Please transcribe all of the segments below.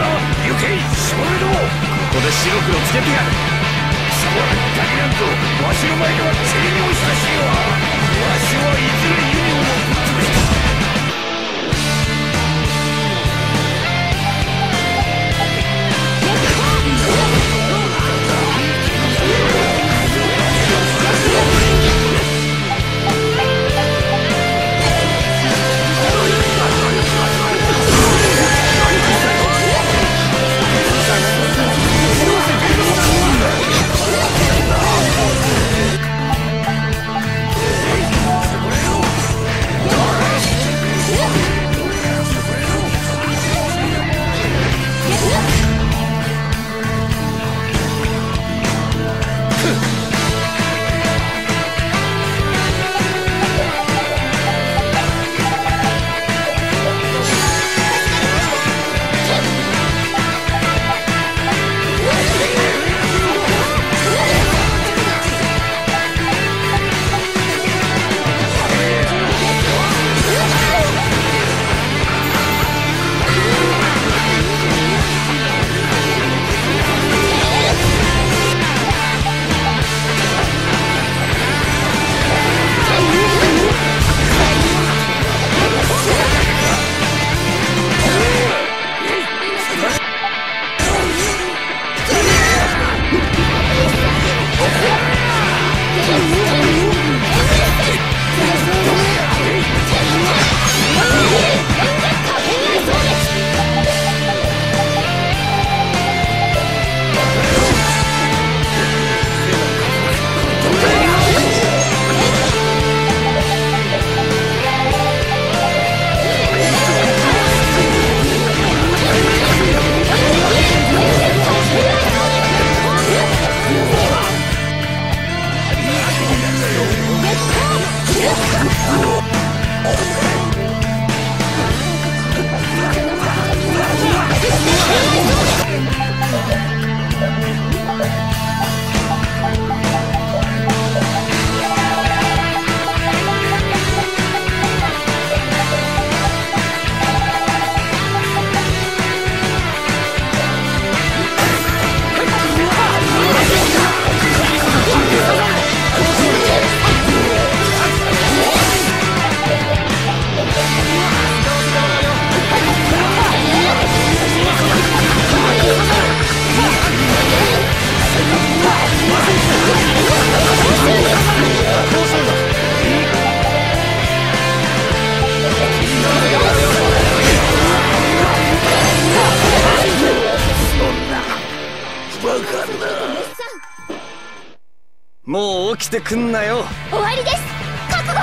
行けしもべども、ここで白黒つけてやる。貴様らに限らんとわしの前ではチリにもしたしよ。わしはいずれユニオンをぶっ潰した。 もう起きてくんなよ。 終わりです。覚悟を。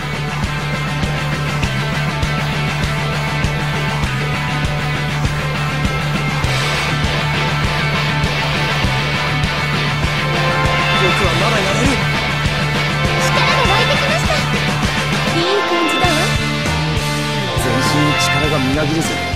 僕はまだやれる。 力が湧いてきました。いい感じだわ。 全身に力がみなぎるぜ。